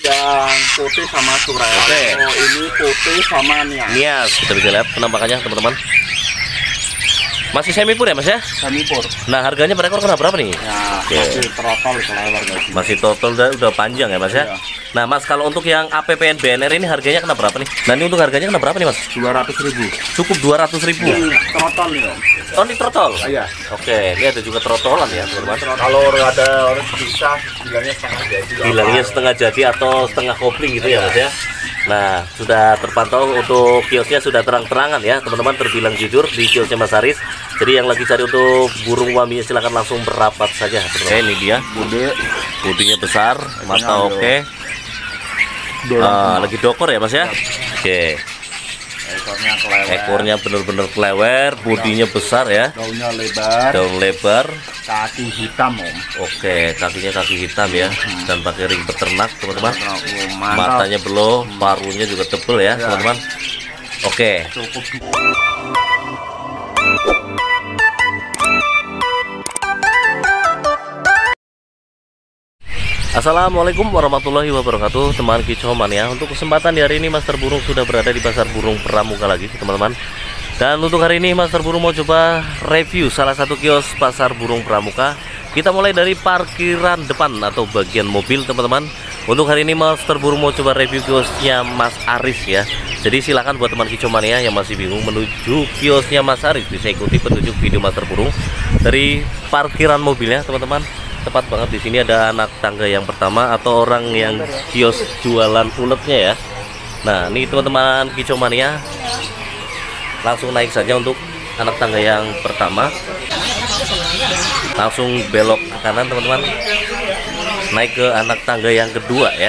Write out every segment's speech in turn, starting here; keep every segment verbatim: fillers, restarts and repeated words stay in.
yang putih sama surai. Oke. Oh, ini putih sama nias. Nias, kita bisa lihat penampakannya teman-teman. Masih semi pur ya Mas ya? Semi pur. Nah harganya per ekor kena berapa nih? Ya, Oke. masih trotol kelewar guys. Masih total udah, udah panjang ya Mas ya? Iya. Nah Mas, kalau untuk yang A P P N B N R ini harganya kena berapa nih? Nah ini untuk harganya kena berapa nih Mas? dua ratus ribu. Cukup dua ratus ribu. Ini trotol nih Om. Oh ini trotol? Iya. Oke, ini ada juga trotolan ya teman-teman. Kalau ada orang bisa bilangnya setengah jadi. Bilangnya setengah jadi atau setengah kopling gitu ya Mas ya. Nah sudah terpantau untuk kiosnya, sudah terang-terangan ya teman-teman, terbilang jujur di kiosnya Mas Aris. Jadi yang lagi cari untuk burung waminya silahkan langsung berapat saja teman-teman. Oke, ini dia Bude. budinya besar, mata Ekornya oke. Ah, lagi dokor ya Mas ya. Oke, Ekornya kelewar. ekornya bener-bener kelewer, budinya besar ya, Daunnya lebar. daun lebar. Kaki hitam Om. Oke, kakinya kaki hitam ya, dan pakai ring peternak teman-teman. Oh, mantap. Matanya beloh, parunya juga tebel ya Ya. teman-teman. Oke, Cukup. Assalamualaikum warahmatullahi wabarakatuh teman Kicauan ya. Untuk kesempatan di hari ini Master Burung sudah berada di pasar burung Pramuka lagi teman-teman. Dan untuk hari ini Master Burung mau coba review salah satu kios pasar burung Pramuka. Kita mulai dari parkiran depan atau bagian mobil teman-teman. Untuk hari ini Master Burung mau coba review kiosnya Mas Aris ya. Jadi silakan buat teman Kicomania yang masih bingung menuju kiosnya Mas Aris, bisa ikuti petunjuk video Master Burung dari parkiran mobilnya teman-teman. Tepat banget, di sini ada anak tangga yang pertama atau orang yang kios jualan uletnya ya. Nah ini teman-teman Kicomania, langsung naik saja untuk anak tangga yang pertama. Langsung belok ke kanan teman-teman, naik ke anak tangga yang kedua ya.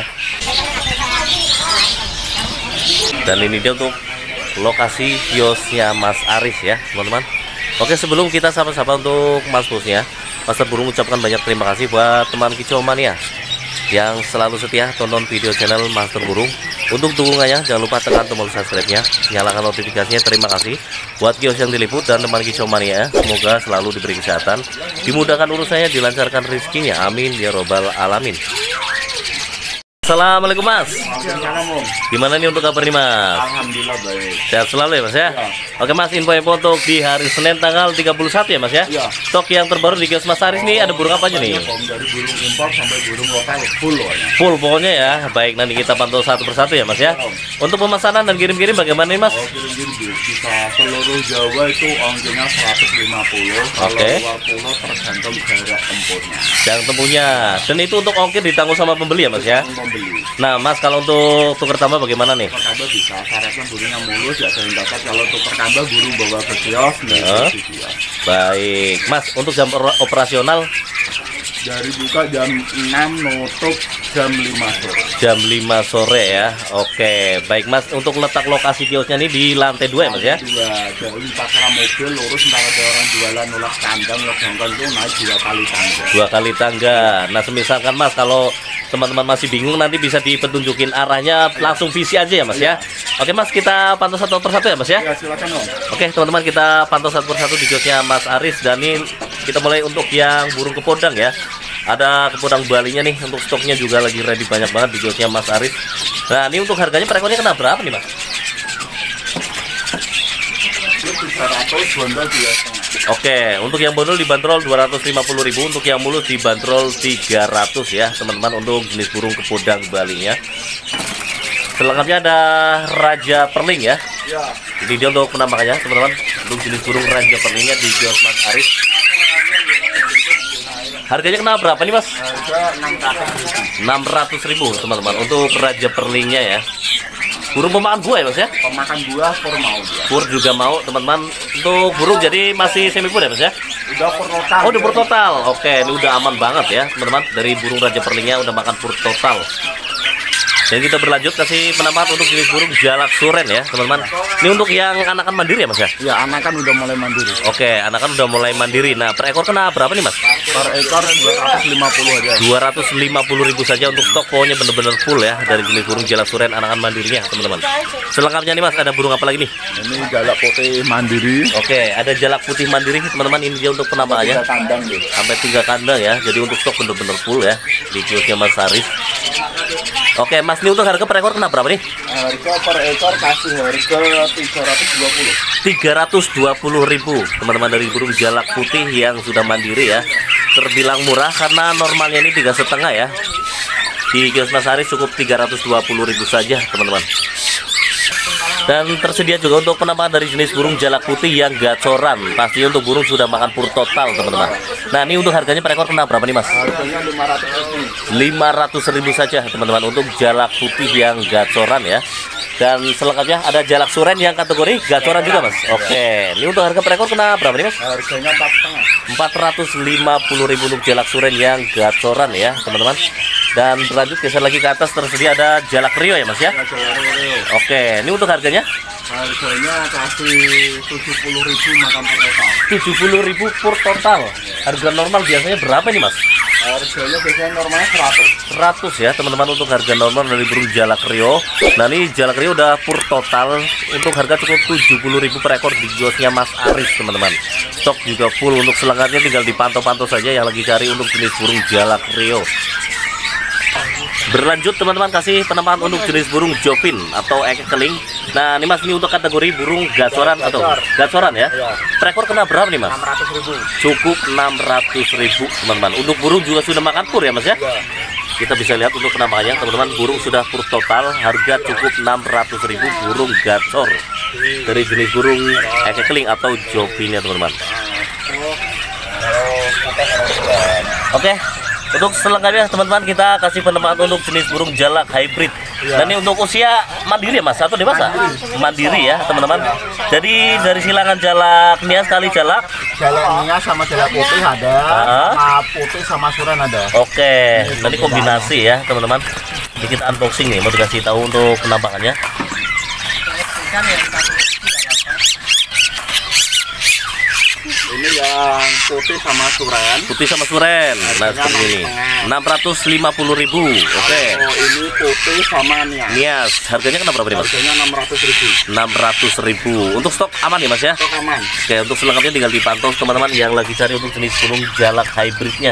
Dan ini dia untuk lokasi kiosnya Mas Aris ya teman-teman. Oke, sebelum kita sapa-sapa untuk Mas Bosnya, Master Burung ucapkan banyak terima kasih buat teman Kicomania yang selalu setia tonton video channel Master Burung. Untuk dukungannya jangan lupa tekan tombol subscribe-nya, nyalakan notifikasinya. Terima kasih buat kios yang diliput dan teman Kicomania, semoga selalu diberi kesehatan, dimudahkan urusannya, dilancarkan rezekinya, amin ya robbal alamin. Assalamualaikum Mas. Assalamualaikum. Gimana nih untuk kabar nih Mas? Alhamdulillah baik. Sehat selalu ya Mas ya? Ya. Oke Mas, info-info untuk di hari Senin tanggal tiga puluh satu ya Mas ya? Ya. Stok yang terbaru di kios Mas Aris nih ada burung apa aja nih? Om, dari burung impor sampai burung lokal full loh ya. Full pokoknya ya. Baik, nanti kita pantau satu persatu ya Mas ya. Untuk pemesanan dan kirim-kirim bagaimana nih Mas? Oh, kirim-kirim bisa seluruh Jawa itu ongkirnya seratus lima puluh. Kalau Oke. luar pulau tergantung jarak tempuhnya. Yang tempuhnya. Dan itu untuk ongkir ditanggung sama pembeli ya Mas ya? Pembeli. Nah Mas, kalau untuk tuker tambah bagaimana nih? Perkamba bisa, syaratnya burungnya mulus, ya ada yang dapat. Kalau untuk perkamba burung bawa ke kios, nih Hah? di kios. Baik Mas, untuk jam or- operasional Dari buka jam enam, nutup jam lima sore. jam lima sore ya. Oke, baik Mas, untuk letak lokasi kiosnya nih di lantai dua ya Mas ya? Dua, dari pasar mobil lurus, ntar ada orang jualan nolak kandang, nolak jangkau itu naik dua kali tangga. Dua kali tangga. Nah semisalkan Mas, kalau teman-teman masih bingung, nanti bisa dipetunjukin arahnya, langsung visi aja ya Mas ya. Oke Mas, kita pantau satu persatu ya Mas ya. Ya silakan Om. Oke teman-teman, kita pantau satu persatu di kiosnya Mas Aris. Dan ini kita mulai untuk yang burung kepodang ya. Ada kepodang Balinya nih, untuk stoknya juga lagi ready banyak banget di kiosnya Mas Aris. Nah ini untuk harganya per ekornya kena berapa nih Mas? Itu tiga ratus, bondol dua setengah. Oke, untuk yang bondol dibanderol dua ratus lima puluh ribu, untuk yang mulus dibanderol tiga ratus ya teman-teman, untuk jenis burung kepodang Balinya. Selengkapnya ada Raja Perling ya. Ya. Ini dia untuk penampakannya teman-teman, untuk jenis burung Raja Perlingnya di kios Mas Aris. Harganya kena berapa nih Mas? Harga enam ratus ribu. enam ratus ribu teman-teman untuk Raja Perlingnya ya. Burung pemakan buah ya Mas ya? Pemakan buah pur mau dia. Pur juga mau teman-teman. Untuk burung jadi masih semi pur ya Mas ya? Udah pur total. Oh udah pur total. Oke, ini udah aman banget ya teman-teman. Dari burung Raja Perlingnya udah makan pur total. Dan kita berlanjut kasih penampakan untuk jenis burung jalak suren ya teman-teman. Ini untuk yang anakan mandiri ya Mas ya? Ya, anak kan udah mulai mandiri. Oke, anakan udah mulai mandiri. Nah per ekor kena berapa nih Mas? Per ekor dua ratus lima puluh aja. dua ratus lima puluh ribu saja untuk stok, pokoknya bener-bener full ya dari jenis burung jalak suren anakan mandirinya teman-teman. Selengkapnya nih Mas, ada burung apa lagi nih? Ini jalak putih mandiri. Oke, ada jalak putih mandiri teman-teman. Ini dia untuk penampakannya Tiga kandang deh. sampai tiga kandang ya. Jadi untuk stok bener-bener full ya di kiosnya Mas Aris. Oke, Mas, ini untuk harga per ekor kena berapa nih? Harga per ekor kasih harga tiga ratus dua puluh. tiga ratus dua puluh ribu teman-teman, dari burung jalak putih yang sudah mandiri ya. Terbilang murah karena normalnya ini tiga setengah ya. Di kios Mas Haris cukup tiga ratus dua puluh ribu saja teman-teman. Dan tersedia juga untuk penambahan dari jenis burung jalak putih yang gacoran. Pastinya untuk burung sudah makan pur total teman-teman. Nah, ini untuk harganya per ekor kena berapa nih Mas? Harganya lima ratus ribu. lima ratus ribu saja teman-teman untuk jalak putih yang gacoran ya. Dan selengkapnya ada jalak suren yang kategori gacoran juga Mas. Oke, ini untuk harga per ekor kena berapa nih Mas? Harganya empat setengah. empat ratus lima puluh ribu untuk jalak suren yang gacoran ya teman-teman. Dan berlanjut geser lagi ke atas, tersedia ada jalak rio ya Mas ya. Oke, ini untuk harganya Harganya kasih tujuh puluh ribu makan per total. tujuh puluh ribu per total. Harga normal biasanya berapa nih Mas? Harganya biasanya normalnya seratus. seratus ya teman-teman untuk harga normal dari burung jalak rio. Nah, ini jalak rio udah pur total untuk harga cukup tujuh puluh ribu per ekor di kiosnya Mas Aris teman-teman. Stok juga full, untuk selengkapnya tinggal dipantau-pantau saja yang lagi cari untuk jenis burung jalak rio. Berlanjut teman-teman, kasih penambahan untuk jenis burung jopin atau ekek keling. Nah, ini Mas, ini untuk kategori burung gacoran atau gacoran ya. Per ekor kena berapa nih Mas? enam ratus ribu. Cukup enam ratus ribu teman-teman. Untuk burung juga sudah makan pur ya Mas ya. Kita bisa lihat untuk penambahannya teman-teman, burung sudah pur total, harga cukup enam ratus ribu burung gacor dari jenis burung ekek keling atau jopin ya teman-teman. Oke, untuk selengkapnya teman-teman kita kasih penambahan untuk jenis burung jalak hybrid. Dan ini untuk usia mandiri ya Mas atau dewasa? Mandiri ya teman-teman. Jadi dari silangan jalak nias kali jalak Jalak nias sama jalak putih ada, Ah. sama putih sama suren ada. Oke, nanti kombinasi ya teman-teman. Sedikit unboxing nih, mau dikasih tahu untuk penampakannya. Ini yang putih sama suren. Putih sama suren. Nah, seperti ini. enam ratus lima puluh ribu. Oke. Oh, ini putih sama nias. Nias, harganya kena berapa nih Mas? Harganya enam ratus ribu. enam ratus ribu. Untuk stok aman ya Mas ya? Stok aman. Oke, untuk selengkapnya tinggal dipantau teman-teman yang lagi cari untuk jenis burung jalak hybridnya.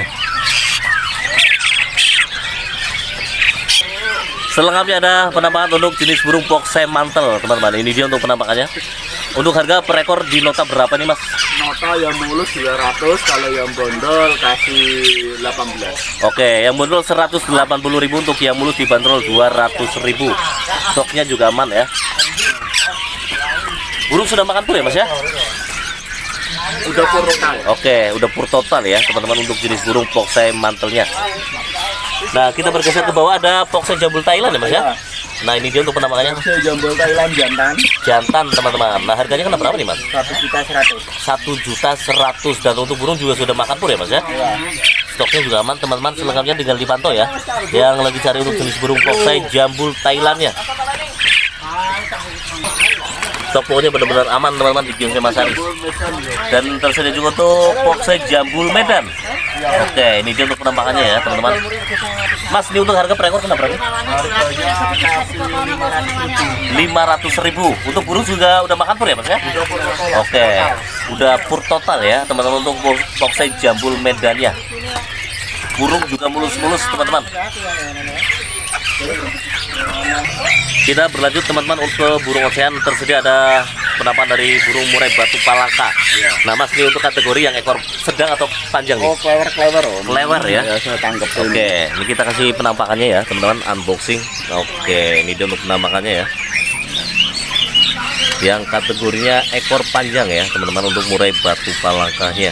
Selengkapnya ada penambahan untuk jenis burung poksai mantel teman-teman. Ini dia untuk penampakannya. Untuk harga per ekor di nota berapa nih Mas? Nota yang mulus dua ratus, kalau yang bondol kasih delapan belas. Oke, yang bondol seratus delapan puluh ribu, untuk yang mulus dibanderol dua ratus ribu. Stoknya juga aman ya. Burung sudah makan pur ya Mas ya? Udah pur total. Oke, udah pur total ya teman-teman untuk jenis burung poksai mantelnya. Nah, kita bergeser ke bawah, ada poksai jambul Thailand ya Mas ya? Nah, ini dia untuk penampakannya. Poksai jambul Thailand jantan. Jantan teman-teman. Nah, harganya kena berapa nih Mas? satu juta seratus. satu juta seratus. Dan untuk burung juga sudah makan pur ya Mas ya? Stoknya juga aman teman-teman, selengkapnya tinggal dipantau ya. Yang lagi cari untuk jenis burung poksai jambul Thailandnya. Stok pokoknya benar-benar aman teman-teman di kiosnya Mas Haris. Dan tersedia juga untuk poksai jambul Medan. Oke, ini dia untuk penampakannya ya teman-teman. Mas, ini untuk harga per ekor kena berapa? Harganya kasih lima ratus ribu. lima ratus ribu. Untuk burung juga udah makan pur ya Mas ya? Oke, udah pur total ya teman-teman untuk poksai jambul Medannya. Burung juga mulus-mulus teman-teman. Kita berlanjut teman-teman untuk burung ocean, tersedia ada penampakan dari burung murai batu palaka. Nah Mas, ini untuk kategori yang ekor sedang atau panjang nih? Oh, clever-clever. Oh. Lewer ya? Ya, saya tangkap. Oke, ini kita kasih penampakannya ya teman-teman, unboxing. Oke, ini dia untuk penampakannya ya. Yang kategorinya ekor panjang ya teman-teman untuk murai batu palakanya.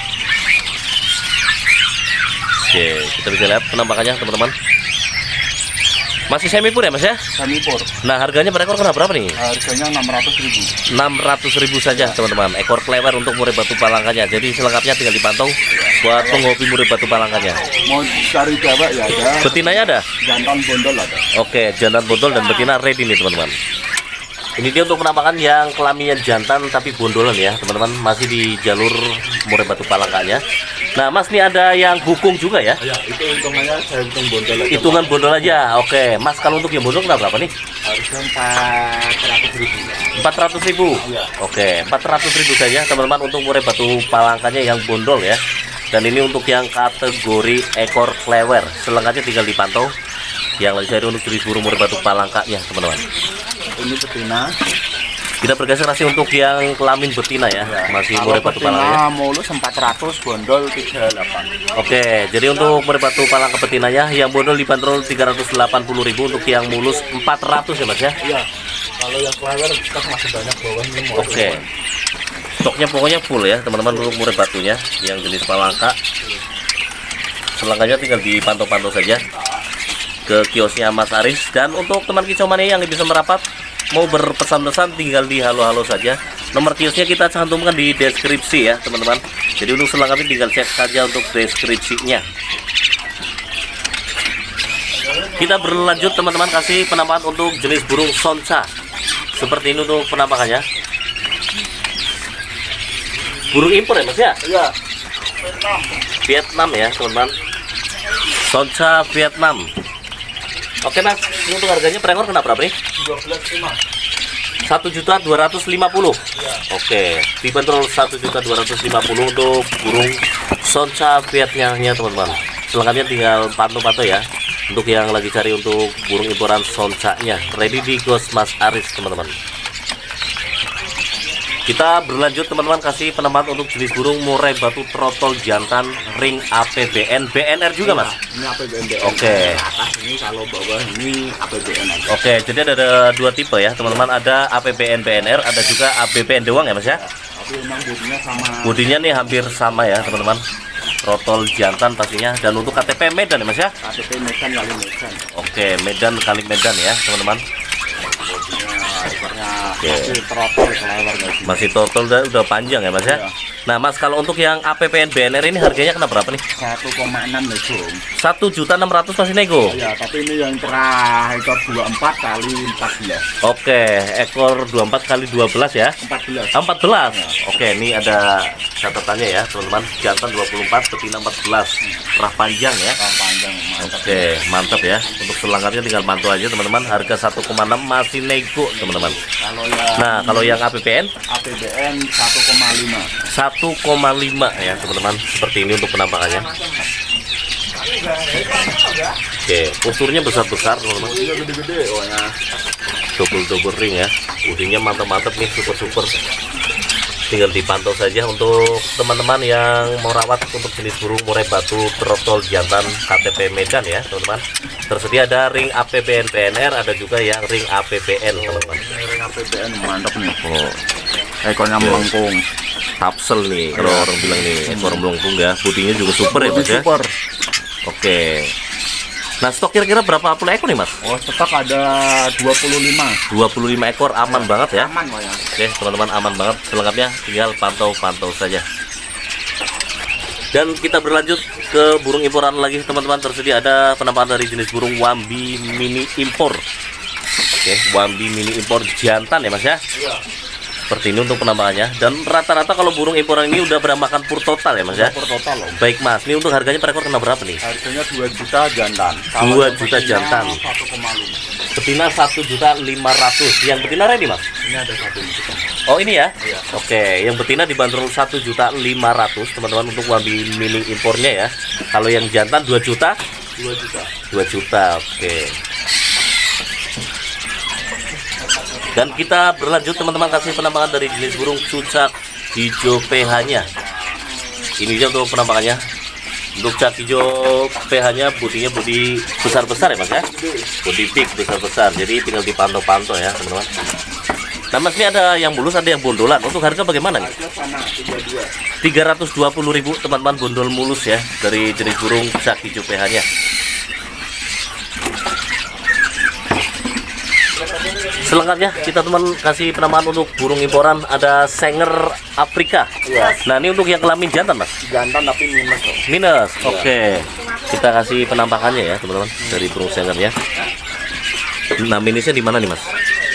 Oke, kita bisa lihat penampakannya teman-teman. Masih semi pur ya Mas ya? Semi pur. Nah, harganya per ekor kena berapa nih? Harganya enam ratus ribu. enam ratus ribu saja teman-teman. Ekor klewer untuk murai batu palangkanya. Jadi selengkapnya tinggal dipantau buat penghobi murai batu palangkanya. Mau cari cewek ya ada. Betinanya ada? Jantan bondol ada. Oke, jantan bondol dan betina ready nih teman-teman. Ini dia untuk penampakan yang kelaminnya jantan tapi bondolan ya teman-teman, masih di jalur murai batu palangkanya. Nah Mas, ini ada yang gukung juga ya? Ya, itu hitungannya saya hitung bondol aja. Hitungan bondol aja. Oke Mas, kalau untuk yang bondol berapa nih? Harga empat ratus ribu. empat ratus ribu. Ya. Oke, empat ratus ribu saja teman-teman untuk murai batu palangkanya yang bondol ya. Dan ini untuk yang kategori ekor klewer. Selengkapnya tinggal dipantau yang lagi cari untuk jenis burung murai batu palangkanya teman-teman. Ini betina. Kita bergeser masih untuk yang kelamin betina ya, ya. Masih murai batu palangka. Mulus empat ratus, bondol tiga puluh delapan. Oke, jadi untuk murai batu palangka betinanya yang bondol dibanderol tiga ratus delapan puluh ribu, untuk yang mulus empat ratus ya Mas ya. Iya. Kalau yang flower kita masih banyak bawah ini. Oke. Stoknya pokoknya full ya teman-teman untuk murai batunya yang jenis palangka. Selangkanya tinggal dipantau-pantau saja ke kiosnya Mas Aris. Dan untuk teman kicau mania yang bisa merapat, mau berpesan-pesan tinggal di halo-halo saja. Nomor kiosnya kita cantumkan di deskripsi ya teman-teman. Jadi untuk selengkapnya tinggal cek saja untuk deskripsinya. Kita berlanjut teman-teman, kasih penampakan untuk jenis burung sonca. Seperti ini untuk penampakannya. Burung impor ya Mas ya? Iya. Vietnam ya teman-teman. Sonca Vietnam. Oke Mas, ini untuk harganya per ekor kena berapa nih? dua belas lima. satu juta dua ratus lima puluh. Ya. Oke, dibanderol satu juta dua ratus lima puluh untuk burung sonca Vietnamnya teman-teman. Selengkapnya tinggal pantau-pantau ya. Untuk yang lagi cari untuk burung imporan soncanya, ready di Ghost Mas Aris teman-teman. Kita berlanjut teman-teman, kasih penampakan untuk jenis burung murai batu trotol jantan ring A P B N B N R juga Mas. Ini A P B N B N. Oke. Atas ini, kalau bawah ini A P B N aja. Oke, jadi ada, ada dua tipe ya teman-teman. Ada A P B N B N R, ada juga A P B N doang ya Mas ya. Tapi memang bodinya sama. Bodinya nih hampir sama ya teman-teman. Trotol jantan pastinya. Dan untuk K T P Medan ya Mas ya. K T P Medan kali Medan. Oke, Medan kali Medan ya teman-teman. Oke. Masih trotol kalau masih total udah, udah panjang ya Mas ya. Iya. Nah Mas, kalau untuk yang A P P N B N R ini harganya kena berapa nih? satu koma enam nego. satu juta enam ratus masih nego. Ya, tapi ini yang terakhir ekor dua puluh empat kali empat belas. Oke, ekor dua puluh empat kali dua belas ya. empat belas. Ah, empat belas. Oke, ini ada catatannya ya teman-teman. Jantan dua puluh empat, betina empat belas. Rah panjang ya. Rah panjang, mantap. Oke, mantap ya. Untuk selengkapnya tinggal pantau aja teman-teman. Harga satu koma enam masih nego teman-teman. Kalau yang Nah, kalau yang A P B N A P B N satu koma lima. satu koma lima ya teman-teman. Seperti ini untuk penampakannya. Oke, posturnya besar-besar teman-teman. Iya, gede-gede pokoknya. Double-double ring ya. Udingnya mantap-mantap nih, super-super. Tinggal dipantau saja untuk teman-teman yang mau rawat untuk jenis burung murai batu trotol jantan K T P Medan ya teman-teman. Tersedia ada ring A P B N B N R, ada juga yang ring A P B N teman-teman. Ring A P B N mantap nih. Oh, Ekornya melengkung. tapsel nih kalau Ya. orang bilang nih, ekor melengkung ya. Bodinya juga super ya Mas ya. Super. Oke. Nah, stok kira-kira berapa puluh ekor nih Mas? Oh, stok ada dua puluh lima. dua puluh lima ekor, aman banget ya. Aman pokoknya. Oke teman-teman, aman banget. Selengkapnya tinggal pantau-pantau saja. Dan kita berlanjut ke burung imporan lagi teman-teman. Tersedia ada penampakan dari jenis burung Wambi mini impor. Oke, Wambi mini impor jantan ya Mas ya. Iya. Seperti ini untuk penampakannya. Dan rata-rata kalau burung imporan ini udah beramakan pur total ya Mas ya. Per total loh. Baik Mas, ini untuk harganya per ekor kena berapa nih? Harganya dua juta jantan. dua juta jantan. satu koma lima. Betina satu juta lima ratus. Yang betina ready Mas? Ini ada satu juta. Oh ini ya? Iya. Oke, yang betina dibanderol satu juta lima ratus teman-teman untuk Wambi mini impornya ya. Kalau yang jantan dua juta? dua juta. dua juta, oke. Dan kita berlanjut teman-teman, kasih penampakan dari jenis burung cucak hijau P H-nya. Ini aja untuk penampakannya. Untuk cucak hijau P H-nya bodinya bodi besar-besar ya Mas ya. Bodi big besar-besar. Jadi tinggal dipantau-pantau ya teman-teman. Nah Mas, ini ada yang mulus, ada yang bondolan. Untuk harga bagaimana nih? Harga sama tiga tiga ratus dua puluh ribu teman-teman, bondol mulus ya dari jenis burung cucak hijau P H-nya. Selengkapnya kita teman kasih penamaan untuk burung imporan, ada Sanger Afrika. Iya. Nah ini untuk yang kelamin jantan Mas. jantan tapi minus loh. Minus. Oke. Kita kasih penampakannya ya teman-teman dari burung Sangernya. Nah minusnya di mana nih Mas?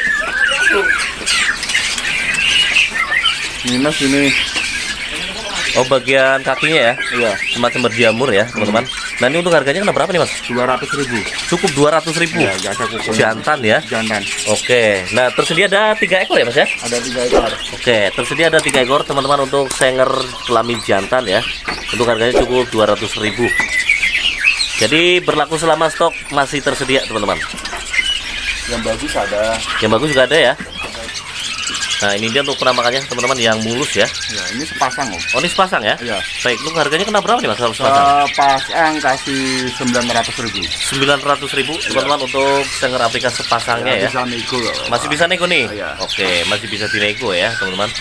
Minus ini. Oh bagian kakinya ya. Iya. Semacam berjamur ya teman-teman. Nah ini untuk harganya kena berapa nih Mas? dua ratus ribu. Cukup dua ratus ribu. Ya, jasa kukunya. Jantan ya. Jantan. Oke. Nah tersedia ada tiga ekor ya Mas ya? Ada tiga ekor. Oke, tersedia ada tiga ekor teman-teman untuk Sanger kelamin jantan ya. Untuk harganya cukup dua ratus ribu. Jadi berlaku selama stok masih tersedia teman-teman. Yang bagus ada. Yang bagus juga ada ya. Nah ini dia untuk penampakannya teman-teman yang mulus ya. Ya ini sepasang om. Oh ini sepasang ya? Iya. Baik, lu harganya kena berapa nih mas kalau sepasang? Uh, pasang kasih sembilan ratus ribu. sembilan ratus ribu teman-teman untuk Stenger Afrika sepasangnya ya. Bisa nego loh. Masih bisa nego nih? Iya. Oke, masih bisa dinego ya teman-teman.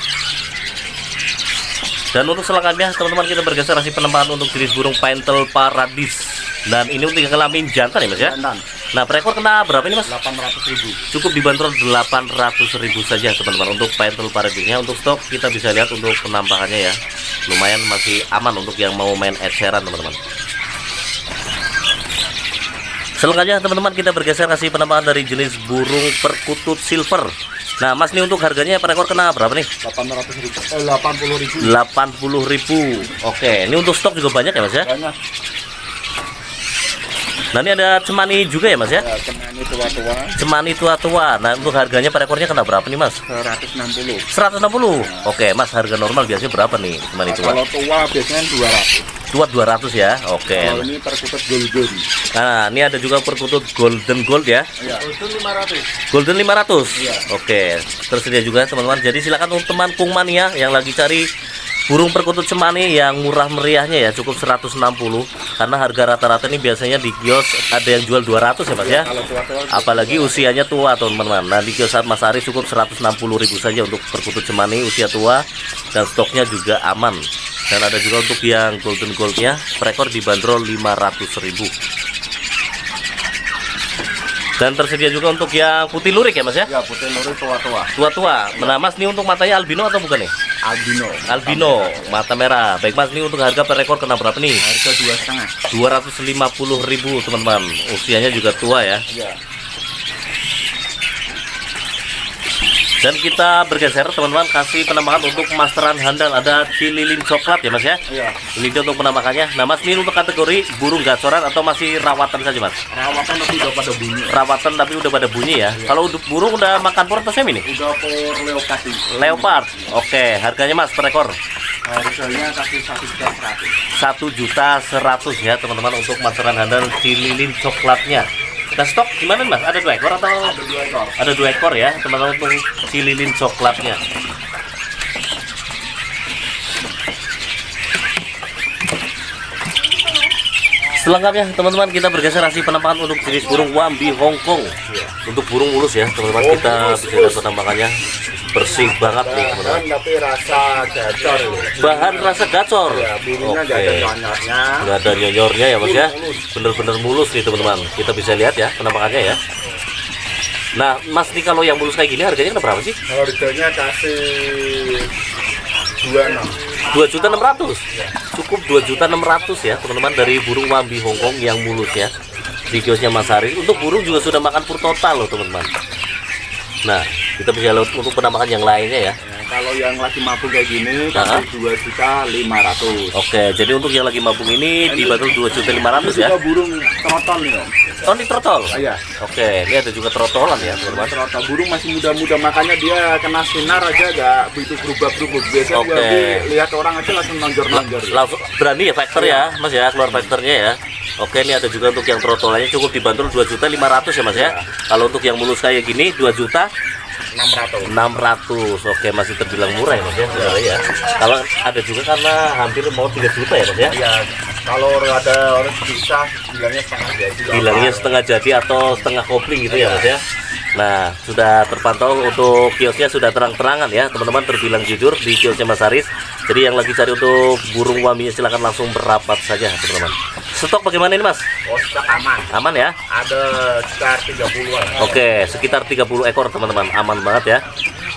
Dan untuk selengkapnya teman-teman kita bergeser hasil penampakan untuk jenis burung Paintel Paradis. Dan ini untuk kelamin jantan ya mas ya? Jantan. Nah per ekor kena berapa ini mas? delapan ratus ribu. Cukup dibanderol delapan ratus ribu saja teman-teman untuk Paintel Paradisnya. Untuk stok kita bisa lihat untuk penampakannya ya. Lumayan masih aman untuk yang mau main Ed Sheeran teman-teman. Selengkapnya teman-teman kita bergeser kasih penampakan dari jenis burung perkutut silver. Nah mas ini untuk harganya per ekor kena berapa nih? delapan ratus ribu. Eh, delapan puluh ribu. delapan puluh ribu. Oke, ini untuk stok juga banyak ya mas ya? Banyak. Nah ini ada cemani juga ya mas ya? Ya, cemani tua-tua. Cemani tua-tua. Nah untuk harganya per ekornya kena berapa nih mas? seratus enam puluh. seratus enam puluh. Oke mas, harga normal biasanya berapa nih cemani tua? Kalau tua biasanya dua ratus. Tua dua ratus ya. Oke. Kalau ini perkutut golden. Nah ini ada juga perkutut golden gold ya. Iya. Golden lima ratus. Golden lima ratus. Iya. Oke, tersedia juga teman-teman. Jadi silakan untuk teman Kung Mania yang lagi cari burung perkutut cemani yang murah meriahnya ya, cukup seratus enam puluh. Karena harga rata-rata ini biasanya di kios ada yang jual dua ratus ya mas ya. Kalau tua-tua Apalagi usianya tua teman-teman. Nah di kios Mas Arif cukup seratus enam puluh ribu saja untuk perkutut cemani usia tua. Dan stoknya juga aman. Dan ada juga untuk yang golden goldnya per ekor dibanderol lima ratus ribu. Dan tersedia juga untuk yang putih lurik ya mas ya? ya putih lurik tua-tua. Tua-tua. Nah mas, ini untuk matanya albino atau bukan nih? Albino. Albino, mata merah. Baik mas, ini untuk harga per ekor kena berapa nih? Harga dua setengah. dua ratus lima puluh ribu teman-teman. Usianya juga tua ya. Iya. Dan kita bergeser teman-teman kasih penampakan untuk masteran handal. Ada cililin coklat ya mas ya? Iya. Ini dia untuk penampakannya. Nah mas, ini untuk kategori burung gacoran atau masih rawatan saja mas? Rawatan tapi udah pada bunyi. Rawatan tapi udah pada bunyi ya. Iya. Kalau untuk burung udah makan pur atau semi nih? Udah por leopard. Leopard. Oke, harganya mas per ekor Harganya kasih satu juta seratus. satu juta seratus ya teman-teman untuk masteran handal cililin coklatnya. Nah stok gimana mas? Ada dua ekor atau? Ada dua ekor. Ada dua ekor ya teman-teman untuk cililin coklatnya. Selengkapnya teman-teman kita bergeser hasil penampakan untuk jenis burung Wambi Hongkong. Untuk burung mulus ya teman-teman, kita bisa lihat penampakannya bersih banget nih teman-teman. Tapi rasa gacor. Bahan rasa gacor. Ya, burungnya nggak ada nyonyornya. Nggak ada nyonyornya ya mas ya. Bener-bener mulus nih teman-teman. Kita bisa lihat ya penampakannya ya. Nah mas nih kalau yang mulus kayak gini harganya berapa sih? Harganya kasih dua enam. dua juta enam ratus. Cukup dua juta enam ratus ya teman-teman dari burung Wambi Hongkong yang mulus ya. Di kiosnya Mas Ari. Untuk burung juga sudah makan pur total loh teman-teman. Nah kita bisa lihat untuk penampakan yang lainnya ya. Ya, kalau yang lagi mabung kayak gini kasih dua juta lima ratus. Oke, jadi untuk yang lagi mabung ini dibanderol dua juta lima ratus ya. Juga burung trotol nih om. Oh ini trotol? Iya. Oke, ini ada juga trotolan ya teman-teman. Trotol burung masih muda-muda, makanya dia kena sinar aja gak begitu berubah-berubah. Biasanya Oke. dia lihat orang aja langsung nonjor-nonjor. Langsung berani ya factor ya mas ya, keluar factornya ya. Oke, ini ada juga untuk yang trotolannya cukup dibanderol dua juta lima ratus ya mas ya. Kalau untuk yang mulus kayak gini dua juta enam ratus. enam ratus. Oke, masih terbilang murah ya mas ya sebenarnya ya. Kalau ada juga karena hampir mau tiga juta ya mas ya. Iya. Kalau ada orang bisa bilangnya setengah jadi. Bilangnya setengah jadi atau setengah kopling gitu ya mas ya. Nah sudah terpantau untuk kiosnya, sudah terang-terangan ya teman-teman, terbilang jujur di kiosnya Mas Aris. Jadi yang lagi cari untuk burung waminya silahkan langsung berapat saja teman-teman. Stok bagaimana ini mas? Oh, stok aman. Aman ya? Ada sekitar tiga puluhan. Oke, sekitar tiga puluh ekor teman-teman, aman banget ya.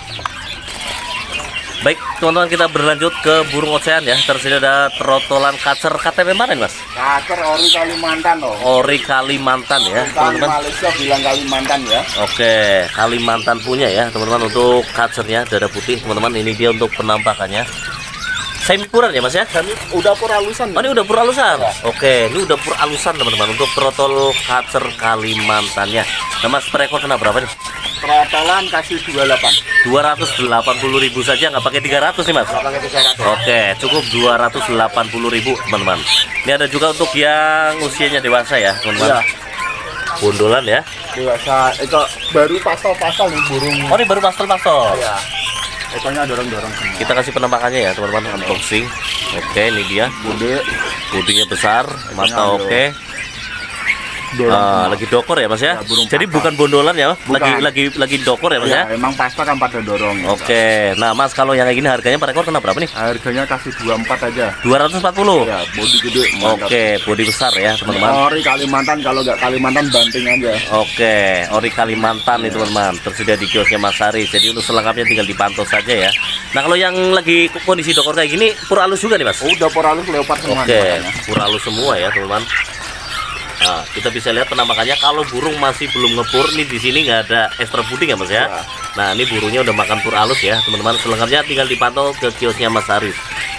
Baik teman-teman, kita berlanjut ke burung ocean ya. Tersedia ada trotolan kacer K T P mana nih mas? Kacer ori Kalimantan loh. Ori Kalimantan ya teman-teman. Malaysia bilang Kalimantan ya. Oke, Kalimantan punya ya teman-teman untuk kacernya, dada putih teman-teman. Ini dia untuk penampakannya. Semi puran ya mas ya? Kami udah pur alusan. Oh, ini udah pur alusan. Oke, ini udah pur alusan teman-teman untuk trotol kacer Kalimantannya. Nah mas, per ekor kena berapa nih? trotolan kasih dua puluh delapan. dua ratus delapan puluh ribu saja, nggak pakai tiga ratus nih mas? Nggak pakai tiga ratus. Oke, cukup dua ratus delapan puluh ribu teman-teman. Ini ada juga untuk yang usianya dewasa ya teman-teman. Iya. Bondolan ya. Dewasa itu baru pasal-pasal nih burung. Oh ini baru pastel-pastel. Iya. Ekornya dorong-dorong semua. Kita kasih penampakannya ya teman-teman, unboxing. Oke, ini dia. Bude. Bodinya besar, mata Ekornya oke. dorong Ah, semua. lagi dokor ya mas ya? Ya, burung Jadi pastel. bukan bondolan ya, Bukan. lagi lagi lagi dokor ya mas ya? Iya, emang pasta kan pada dorong. Oke, nah mas kalau yang kayak gini harganya per ekor kena berapa nih? Harganya kasih dua puluh empat aja. dua ratus empat puluh. Ya, bodi gede. mantap. Oke, bodi besar ya teman-teman. Ori Kalimantan, kalau nggak Kalimantan banting aja. Oke, ori Kalimantan nih teman-teman, tersedia di kiosnya Mas Haris. Jadi untuk selengkapnya tinggal dipantau saja ya. Nah kalau yang lagi kondisi dokor kayak gini, pura halus juga nih mas? Udah poralus leopard semua. Oke, makanya. pura halus semua ya teman-teman. Nah, kita bisa lihat penampakannya kalau burung masih belum ngebur nih di sini nggak ada ekstra puding ya mas ya. Ya. Nah ini burungnya udah makan pur halus ya teman-teman. Selengkapnya tinggal dipantau ke kiosnya Mas Haris.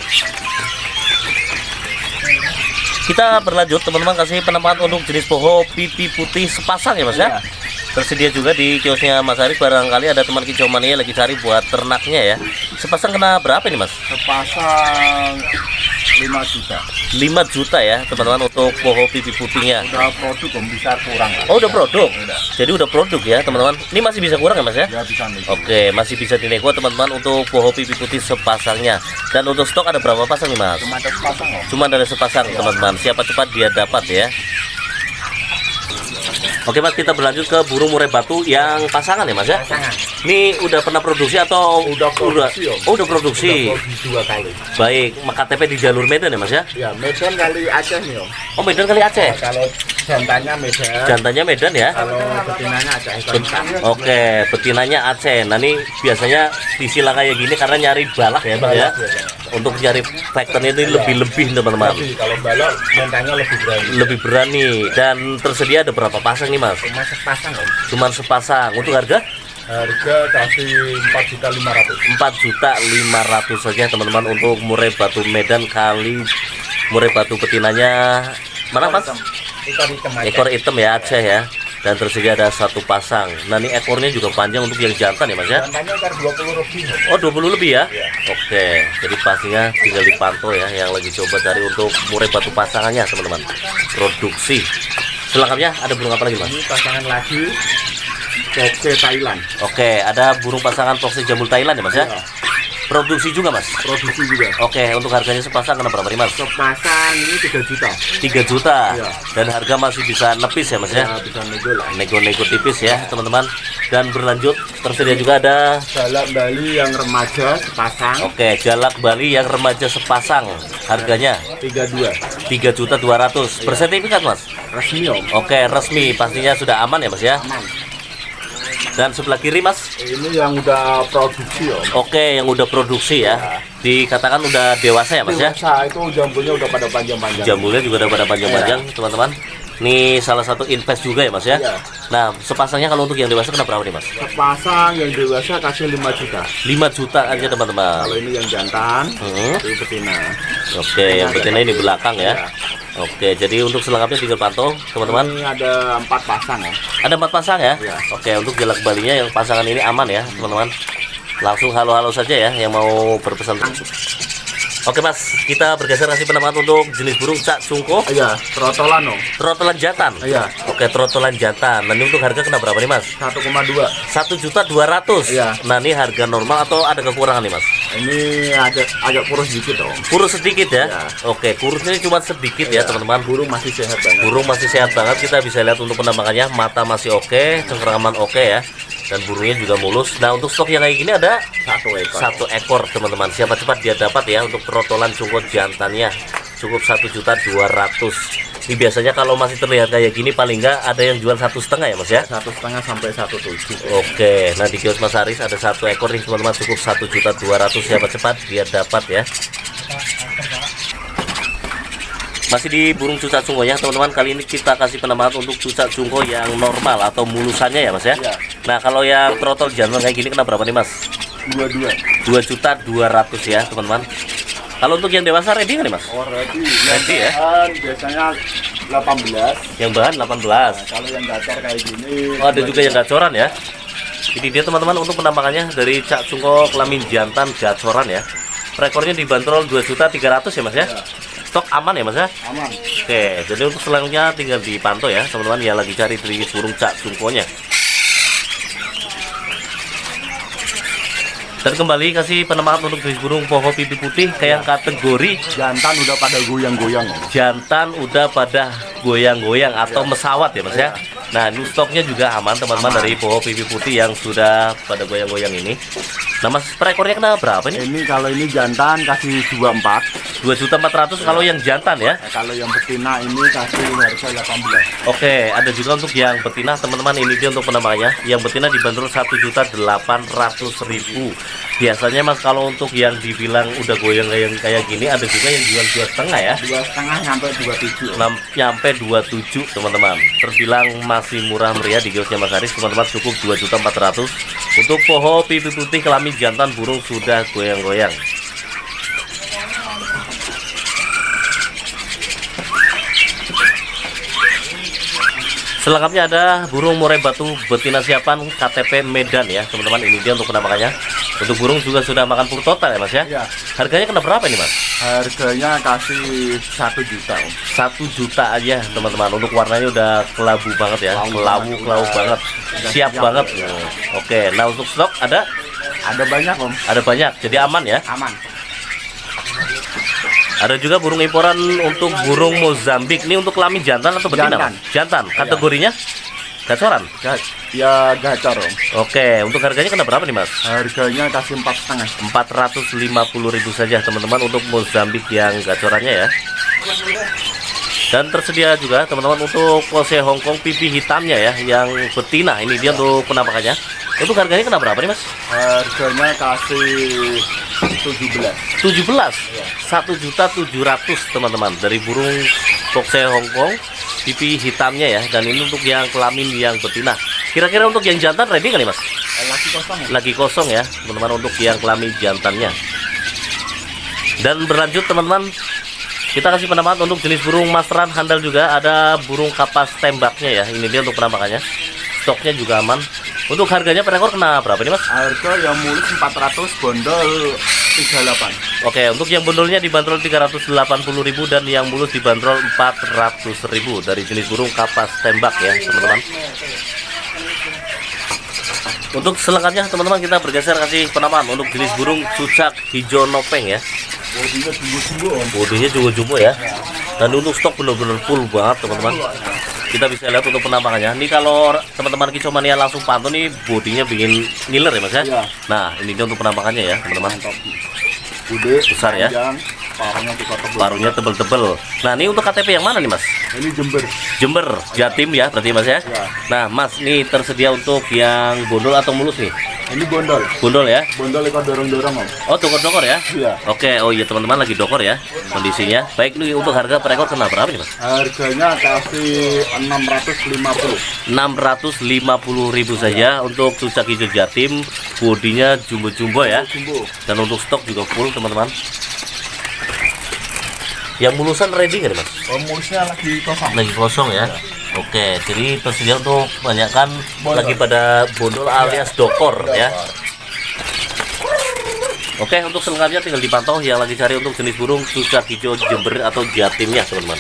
Kita berlanjut teman-teman, kasih penampakan untuk jenis poho pipi putih sepasang ya mas ya. Ya. Tersedia juga di kiosnya Mas Haris. Barangkali ada teman kicau mania lagi cari buat ternaknya ya. Sepasang kena berapa ini mas? Sepasang lima juta. lima juta ya teman-teman untuk poho pipi putihnya. Udah produk om, bisa kurang. Oh udah produk. Udah. Jadi udah produk ya teman-teman. Ini masih bisa kurang ya mas ya? Ya bisa nih. Oke, masih bisa dinego teman-teman untuk poho pipi putih sepasangnya. Dan untuk stok ada berapa pasang nih mas? Cuma ada sepasang om. Cuma ada sepasang teman-teman. Siapa cepat dia dapat ya. Oke mas, kita berlanjut ke burung murai batu yang pasangan ya mas ya? Pasangan. Ini udah pernah produksi atau Udah produksi, Om. Oh udah produksi. Udah produksi dua kali. Baik, K T P di jalur Medan ya mas ya? Ya Medan kali Aceh nih om. Oh Medan kali Aceh. Kalau jantannya Medan. Jantannya Medan ya? Kalau betinanya Aceh. Bet- Oke, betinanya Aceh. Nah ini biasanya disilang kayak gini karena nyari balak ya mas ya? Untuk nyari faktornya itu lebih-lebih teman-teman. Tapi kalau balok jantannya lebih berani. Lebih berani. Dan tersedia ada berapa pasang nih mas? Cuma sepasang om. Cuman sepasang. Untuk harga Harga kasih empat juta lima ratus. empat juta lima ratus saja teman-teman untuk murai batu Medan kali murai batu betinanya mana mas? Ekor hitam aja. Ekor hitam ya Aceh ya. Dan tersedia ada satu pasang. Nah ini ekornya juga panjang untuk yang jantan ya mas ya? Jantannya ekor dua puluh lebih om. Oh dua puluh lebih ya? Iya. Oke, jadi pastinya tinggal dipantau ya yang lagi coba cari untuk murai batu pasangannya teman-teman. Produksi. Selengkapnya ada burung apa lagi mas? Ini pasangan lagi. Foxe Thailand. Oke, ada burung pasangan Foxe Jambul Thailand ya mas ya? Iya. Produksi juga mas? Produksi juga. Oke, untuk harganya sepasang kena berapa nih mas? Sepasang ini tiga juta. tiga juta. Iya. Dan harga masih bisa nepis ya mas ya? Ya bisa nego lah. Nego-nego tipis ya teman-teman. Dan berlanjut tersedia juga ada Jalak Bali yang remaja sepasang oke jalak Bali yang remaja sepasang. Harganya tiga dua. tiga juta dua ratus. Bersertifikat mas? Resmi om. Oke resmi, pastinya sudah aman ya mas ya. Aman. Dan sebelah kiri mas? Ini yang udah produksi om. Oke yang udah produksi ya. Dikatakan udah dewasa ya mas ya? Dewasa itu jambulnya udah pada panjang-panjang. Jambulnya juga udah pada panjang-panjang teman-teman. Ini salah satu invest juga ya mas ya? Iya. Nah sepasangnya kalau untuk yang dewasa kena berapa nih mas? Sepasang yang dewasa kasih lima juta. lima juta aja teman-teman. Kalau ini yang jantan, Hmm. itu betina. Oke yang betina ini belakang ya. Oke jadi untuk selengkapnya tinggal pantau teman-teman. Ini ada empat pasang om. Ada empat pasang ya? Iya. Oke untuk jalak balinya yang pasangan ini aman ya teman-teman. Langsung halo-halo saja ya yang mau berpesan. Oke mas, kita bergeser kasih penampakan untuk jenis burung cak sungko. Iya, trotolan om. Trotolan jantan. Iya. Oke trotolan jantan. Nah ini untuk harga kena berapa nih mas? satu koma dua. satu juta dua ratus. Iya. Nah ini harga normal atau ada kekurangan nih mas? Ini agak agak kurus dikit om. Kurus sedikit ya? Iya. Oke kurusnya cuma sedikit ya Iya. teman-teman. Burung masih sehat banget. Burung masih sehat banget, kita bisa lihat untuk penampakannya mata masih oke, cengkeraman oke ya, dan burungnya juga mulus. Nah untuk stok yang kayak gini ada Satu ekor. satu ekor teman-teman. Siapa cepat dia dapat ya untuk trotolan cungkot jantannya. Cukup satu juta dua ratus. Ini biasanya kalau masih terlihat kayak gini paling nggak ada yang jual satu setengah ya mas ya. Satu setengah sampai satu tujuh. Oke, nah di kios Mas Haris ada satu ekor nih teman-teman, cukup satu juta dua ratus. Siapa cepat dia dapat ya. Masih di burung cucak cungko ya teman-teman. Kali ini kita kasih penampakan untuk cucak cungko yang normal atau mulusannya ya mas ya. Iya. Nah kalau yang trotol jantan kayak gini kena berapa nih mas? Dua dua. dua juta dua ratus ya teman-teman. Kalau untuk yang dewasa ready nggak nih mas? Oh ready. Ready ya? Bahan biasanya delapan belas. Yang bahan delapan belas. Nah, kalau yang gacor kayak gini. Oh, ada juga yang gacoran ya. Ini dia teman-teman untuk penampakannya dari Cak Sungko kelamin jantan gacoran ya. Rekornya dibanderol dua juta tiga ratus ya Mas ya. Stok aman ya Mas ya? Aman. Oke, jadi untuk selanjutnya tinggal dipantau ya teman-teman yang lagi cari jenis burung Cak Sungkonya. Dan kembali kasih penampakan untuk jenis burung poho pipi putih kayak kategori Jantan udah pada goyang-goyang. jantan udah pada goyang-goyang atau mesawat ya Mas ya. Nah ini stoknya juga aman teman-teman dari poho pipi putih yang sudah pada goyang-goyang ini. Nah Mas, per ekornya kena berapa ini? Ini kalau ini jantan kasih dua puluh empat. dua juta empat ratus kalau yang jantan ya. Nah, kalau yang betina ini kasih harga delapan belas. Oke, ada juga untuk yang betina teman-teman, ini dia untuk penampakannya. Yang betina dibanderol satu juta delapan ratus ribu. Biasanya Mas kalau untuk yang dibilang udah goyang-goyang kayak gini ada juga yang jual dua setengah ya. Dua setengah sampai dua tujuh. Nyampe dua puluh tujuh teman-teman. Terbilang masih murah meriah di kiosnya Mas Aris teman-teman, cukup dua juta empat ratus. Untuk poho pipi putih kelamin jantan burung sudah goyang-goyang. Selengkapnya ada burung murai batu betina siapan K T P Medan ya teman-teman, ini dia untuk penampakannya. Untuk burung juga sudah makan pur total ya Mas ya. Ya. Harganya kena berapa ini Mas? Harganya kasih satu juta. Om. Satu juta aja teman-teman. Untuk warnanya udah kelabu banget ya, kelabu kelabu banget, siap, siap banget. Ya. Oke, nah untuk stok ada? Ada banyak Om. Ada banyak, jadi aman ya? Aman. Ada juga burung imporan untuk burung Mozambik. Ini untuk kelamin jantan atau betina? Jantan. Jantan. Kategorinya gacoran? Ga ya gacor Om. Oke, untuk harganya kena berapa nih Mas? Harganya kasih empat setengah. empat ratus lima puluh ribu saja teman-teman untuk Mozambik yang gacorannya ya. Dan tersedia juga teman-teman untuk pose Hongkong pipi hitamnya ya, yang betina. Ini dia untuk penampakannya. Untuk harganya kena berapa nih Mas? Harganya kasih tujuh belas. tujuh belas. satu juta tujuh ratus teman-teman dari burung pose Hongkong pipi hitamnya ya. Dan ini untuk yang kelamin yang betina. Kira-kira untuk yang jantan ready kan nih Mas? Lagi kosong ya? Lagi kosong ya teman-teman untuk yang kelamin jantannya. Dan berlanjut teman-teman, kita kasih penampakan untuk jenis burung masteran handal juga. Ada burung kapas tembaknya ya. Ini dia untuk penampakannya. Stoknya juga aman. Untuk harganya per ekor kena berapa nih Mas? Harga yang mulus empat ratus, bondol tiga puluh delapan. Oke, untuk yang bondolnya dibanderol tiga ratus delapan puluh ribu dan yang mulus dibanderol empat ratus ribu dari jenis burung kapas tembak ya teman-teman. Untuk selengkapnya teman-teman kita bergeser kasih penamaan untuk jenis burung cucak hijau nopeng ya. Bodinya jumbo-jumbo Om. Bodinya jumbo-jumbo ya. Dan untuk stok benar-benar full banget teman-teman. Kita bisa lihat untuk penampakannya. Ini kalau teman-teman kicomania langsung pantau nih, bodinya bikin ngiler ya Mas ya. Ya. Nah ini dia untuk penampakannya ya teman-teman. Udah Besar ya. panjang, paruhnya juga tebal. Paruhnya tebel-tebel. Nah ini untuk K T P yang mana nih Mas? Ini Jember. Jember, Jatim ya berarti Mas ya. Ya. Nah Mas, ini tersedia untuk yang bondol atau mulus nih? Ini bondol. Bondol ya. Bondol ikut dorong-dorong Om. Oh dokor-dokor ya. Iya. Oke, oh iya teman-teman lagi dokor ya kondisinya. Baik, ini untuk harga per ekor kena berapa nih Mas? Harganya kasih enam ratus lima puluh. enam ratus lima puluh ribu saja untuk cucak hijau Jatim. Bodinya jumbo-jumbo ya. Jumbo. Dan untuk stok juga full teman-teman. Yang mulusan ready nggak nih Mas? Oh, mulusnya lagi kosong. Lagi kosong ya. Oke, jadi tersedia untuk kebanyakan Bondol. lagi pada bondol alias dokor ya. Oke, untuk selengkapnya tinggal dipantau yang lagi cari untuk jenis burung cucak hijau Jember atau Jatimnya teman-teman.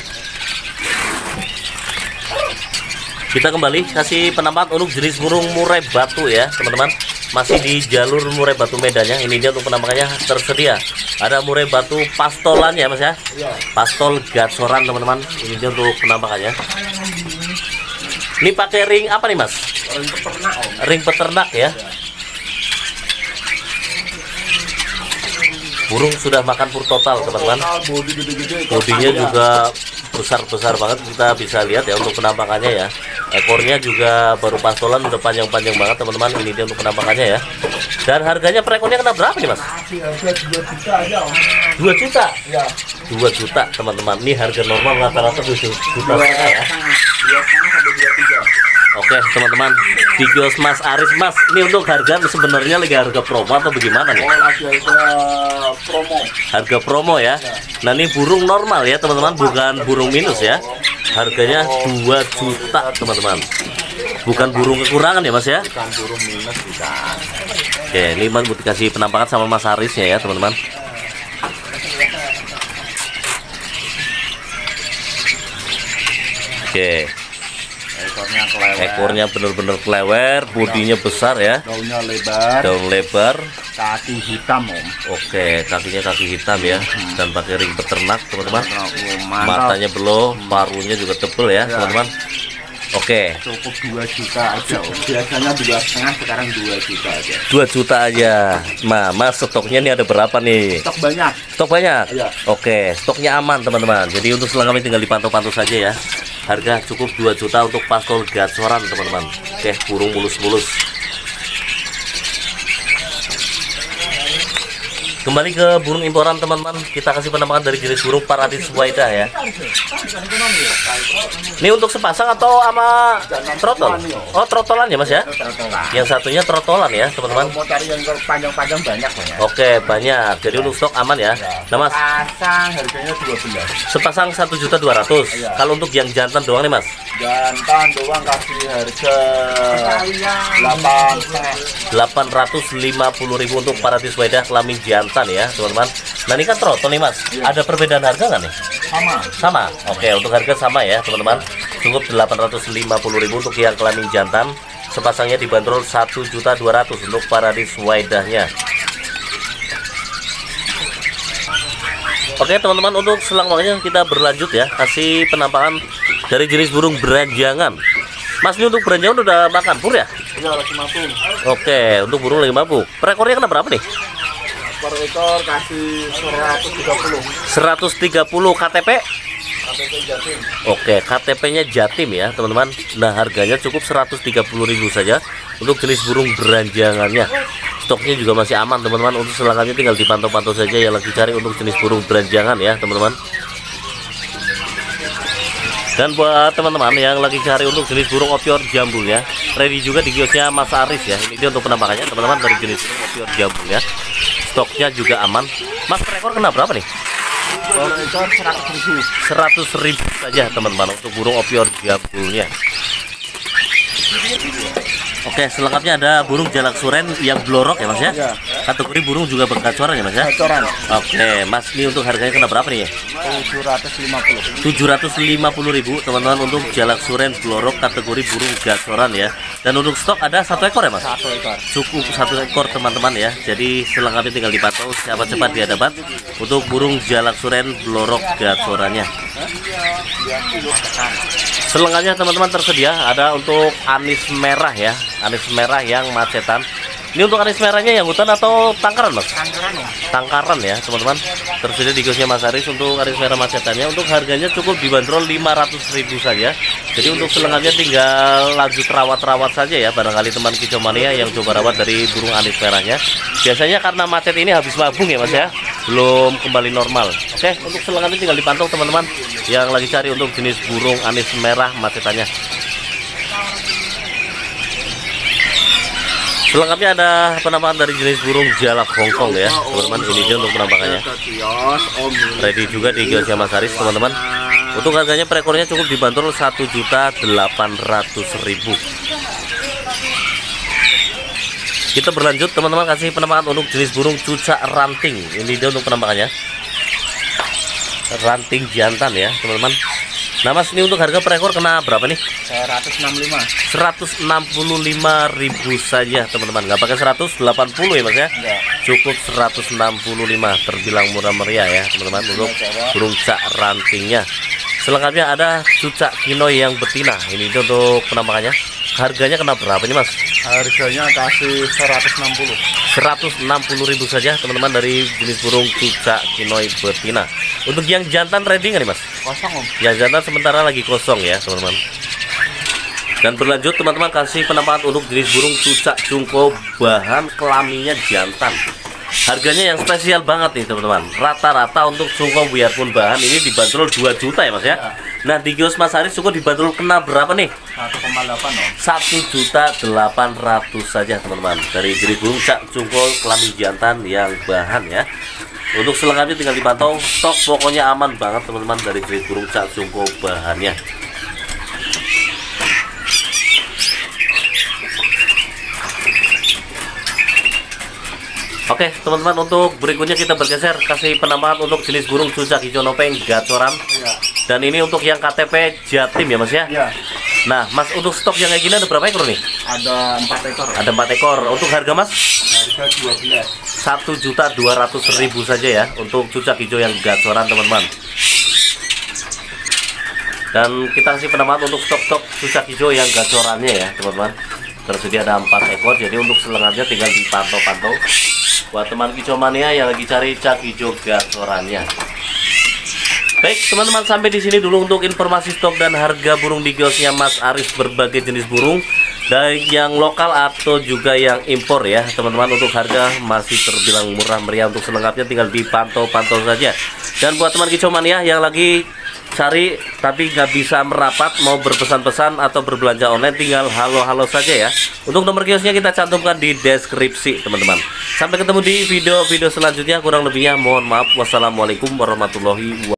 Kita kembali kasih penampakan untuk jenis burung murai batu ya teman-teman. Masih di jalur murai batu Medannya. Ini dia untuk penampakannya tersedia. Ada murai batu pastolan ya Mas ya. Iya. Pastol gacoran teman-teman. Ini dia untuk penampakannya. Ini pakai ring apa nih Mas? Ring peternak Om. Ring peternak ya. Burung sudah makan pur total teman-teman. Total bodi gede-gede. Bodinya juga besar-besar banget, kita bisa lihat ya untuk penampakannya ya. Ekornya juga baru pastolan udah panjang-panjang banget teman-teman. Ini dia untuk penampakannya ya. Dan harganya per ekornya kena berapa nih Mas? Harga dua juta aja Om. dua juta. Ya. dua juta teman-teman. Ini harga normal rata-rata dua juta setengah ya. Dua setengah sampai dua tiga. Oke teman-teman, di kios Mas Aris Mas, ini untuk harga sebenarnya lagi harga promo atau bagaimana nih? Oh, lagi harga promo. Harga promo ya. Nah ini burung normal ya teman-teman, bukan burung minus ya. Harganya dua juta teman-teman. Bukan burung kekurangan ya Mas ya? Bukan burung minus, bukan. Oke, ini Mas buat dikasih penampakan sama Mas Arisnya ya teman-teman. Oke. Ekornya kelewer. Ekornya bener-bener kelewer, bodinya besar ya. Daunnya lebar. Daun lebar. Kaki hitam Om. Oke, kakinya kaki hitam ya. Dan pakai ring peternak teman-teman. Oh, Matanya beloh, parunya juga tebel ya teman-teman. Oke. Cukup dua juta aja Om. Biasanya dua setengah, sekarang dua juta aja. dua juta aja. Nah, Mas stoknya ini ada berapa nih? Stok banyak. Stok banyak? Iya. Oke, stoknya aman teman-teman. Jadi untuk selengkapnya tinggal dipantau-pantau saja ya. Harga cukup dua juta untuk pastol gacoran teman-teman. Oke, burung mulus-mulus. Kembali ke burung imporan teman-teman. Kita kasih penampakan dari jenis burung Paradis Waidah ya. Ini untuk sepasang atau sama trotol? Oh, trotolan ya Mas ya? Yang satunya trotolan ya teman-teman. Mau cari yang panjang-panjang banyak banyak. Oke, banyak. Jadi untuk stok aman ya. Nah Mas, Pasang harganya dua belas. sepasang satu juta dua ratus ribu. Kalau untuk yang jantan doang nih Mas? Jantan doang kasih harga delapan delapan ratus lima puluh ribu untuk Paradis Waidah kelamin jantan ya teman-teman. Nah ini kan trotol nih Mas. Ada perbedaan harga nggak nih? sama. Sama. Oke, untuk harga sama ya teman-teman. Cukup delapan ratus lima puluh ribu untuk yang kelamin jantan. Sepasangnya dibanderol satu juta dua ratus ribu untuk Paradis Waidahnya. Oke teman-teman, untuk selanjutnya kita berlanjut ya, kasih penampakan dari jenis burung beranjangan. Mas, ini untuk beranjangan udah makan pur ya? Iya, lagi mabuk. Oke, untuk burung lagi mabuk. Per ekornya kena berapa nih? Per ekor kasih seratus tiga puluh. seratus tiga puluh K T P. K T P Jatim. Oke, K T P-nya Jatim ya teman-teman. Nah, harganya cukup seratus tiga puluh ribu saja untuk jenis burung beranjangannya. Stoknya juga masih aman teman-teman. Untuk selengkapnya tinggal dipantau-pantau saja yang lagi cari untuk jenis burung beranjangan ya teman-teman. Dan buat teman-teman yang lagi cari untuk jenis burung opior jambul ya, ready juga di kiosnya Mas Aris ya. Ini dia untuk penampakannya teman-teman dari jenis burung opior jambul ya. Stoknya juga aman. Mas, per ekor kena berapa nih? Per ekor seratus ribu. seratus ribu saja teman-teman untuk burung opior jambulnya. Oke, selengkapnya ada burung jalak suren yang blorok ya Mas ya? Ya. Kategori burung juga bergacoran ya Mas ya? Gacoran. Oke, Mas, ini untuk harganya kena berapa nih ya? tujuh ratus lima puluh. tujuh ratus lima puluh ribu teman-teman untuk jalak suren blorok kategori burung gacoran ya. Dan untuk stok ada satu ekor ya Mas? Satu ekor. Cukup satu ekor teman-teman ya. Jadi selengkapnya tinggal dipantau siapa cepat dia dapat untuk burung jalak suren blorok gacorannya. Selengkapnya teman-teman tersedia ada untuk anis merah ya, anis merah yang macetan. Ini untuk anis merahnya yang hutan atau tangkaran Mas? Tangkaran ya. Tangkaran ya teman-teman. Tersedia di kiosnya Mas Aris untuk anis merah macetannya. Untuk harganya cukup dibanderol lima ratus ribu saja. Jadi untuk selengkapnya tinggal lanjut rawat-rawat saja ya. Barangkali teman kicau mania yang coba rawat dari burung anis merahnya. Biasanya karena macet ini habis mabung ya Mas ya, belum kembali normal. Oke, untuk selengkapnya tinggal dipantau teman-teman yang lagi cari untuk jenis burung anis merah macetannya. Selengkapnya ada penampakan dari jenis burung jalak Hongkong ya teman-teman. Ini dia untuk penampakannya. Ready juga di kiosnya Mas Aris teman-teman. Untuk harganya per ekornya cukup dibanderol satu juta delapan ratus ribu. Kita berlanjut teman-teman, kasih penampakan untuk jenis burung cucak ranting. Ini dia untuk penampakannya. Ranting jantan ya teman-teman. Nah Mas, ini untuk harga per ekor kena berapa nih? seratus enam puluh lima. seratus enam puluh lima ribu saja teman-teman. Nggak pakai seratus delapan puluh ya Mas ya? Enggak. Cukup seratus enam puluh lima, terbilang murah meriah ya teman-teman untuk burung cak rantingnya. Selengkapnya ada cucak kinoy yang betina. Ini itu untuk penampakannya. Harganya kena berapa nih Mas? Harganya kasih seratus enam puluh. seratus enam puluh ribu saja teman-teman dari jenis burung cucak kinoy betina. Untuk yang jantan ready nggak nih Mas? Kosong Om. Yang jantan sementara lagi kosong ya teman-teman. Dan berlanjut teman-teman, kasih penampakan untuk jenis burung cucak jungko bahan kelaminnya jantan. Harganya yang spesial banget nih teman-teman. Rata-rata untuk jungko biarpun bahan ini dibanderol dua juta ya Mas ya. Nah di kios Mas Aris cukup dibanderol kena berapa nih? satu koma delapan Om. satu juta delapan ratus saja teman-teman dari jenis burung cak jungko kelamin jantan yang bahan ya. Untuk selengkapnya tinggal dipantau, stok pokoknya aman banget teman-teman dari jenis burung cak jungko bahannya. Oke teman-teman, untuk berikutnya kita bergeser kasih penambahan untuk jenis burung cucak hijau nopeng gacoran. Iya. Dan ini untuk yang K T P Jatim ya Mas ya. Iya. Nah Mas, untuk stok yang kayak gini ada berapa ekor nih? Ada empat ekor. Ada empat ekor. Untuk harga Mas? Harga dua belas. Satu juta dua ratus ribu saja ya untuk cucak hijau yang gacoran teman-teman. Dan kita kasih penambahan untuk stok-stok cucak hijau yang gacorannya ya teman-teman. Tersedia ada empat ekor, jadi untuk selengkapnya tinggal dipantau-pantau buat teman kicau mania yang lagi cari cak hijau gacorannya. Baik teman-teman, sampai di sini dulu untuk informasi stok dan harga burung di kiosnya Mas Aris, berbagai jenis burung dari yang lokal atau juga yang impor ya teman-teman. Untuk harga masih terbilang murah meriah, untuk selengkapnya tinggal dipantau-pantau saja. Dan buat teman kicau mania yang lagi cari tapi nggak bisa merapat, mau berpesan-pesan atau berbelanja online, tinggal halo-halo saja ya. Untuk nomor kiosnya kita cantumkan di deskripsi teman-teman. Sampai ketemu di video-video selanjutnya, kurang lebihnya mohon maaf. Wassalamualaikum warahmatullahi wabarakatuh.